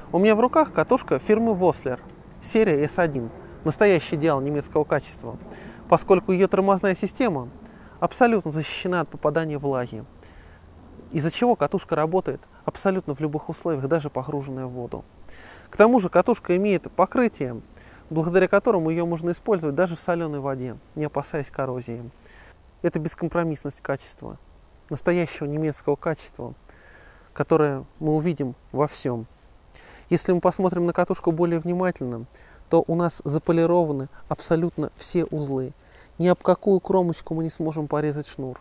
У меня в руках катушка фирмы Vossler, серия S1, настоящий идеал немецкого качества, поскольку ее тормозная система абсолютно защищена от попадания влаги, из-за чего катушка работает абсолютно в любых условиях, даже погруженная в воду. К тому же катушка имеет покрытие, благодаря которому ее можно использовать даже в соленой воде, не опасаясь коррозии. Это бескомпромиссность качества, настоящего немецкого качества, которое мы увидим во всем. Если мы посмотрим на катушку более внимательно, то у нас заполированы абсолютно все узлы. Ни об какую кромочку мы не сможем порезать шнур.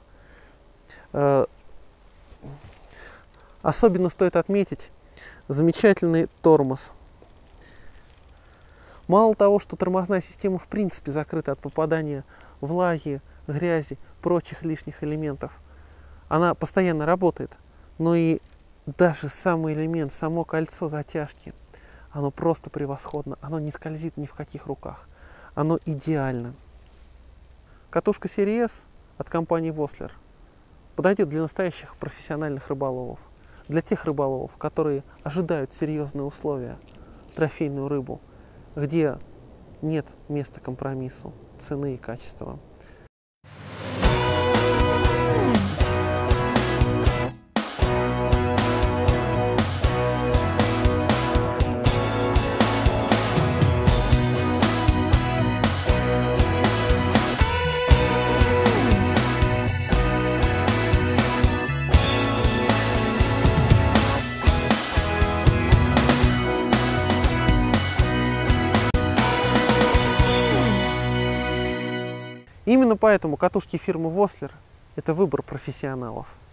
Особенно стоит отметить замечательный тормоз. Мало того, что тормозная система в принципе закрыта от попадания влаги, грязи, прочих лишних элементов, она постоянно работает, но и даже самый элемент, само кольцо затяжки, оно просто превосходно, оно не скользит ни в каких руках, оно идеально. Катушка серии S от компании Vossler подойдет для настоящих профессиональных рыболовов, для тех рыболовов, которые ожидают серьезные условия, трофейную рыбу, где нет места компромиссу, цены и качества. Именно поэтому катушки фирмы Vossler – это выбор профессионалов.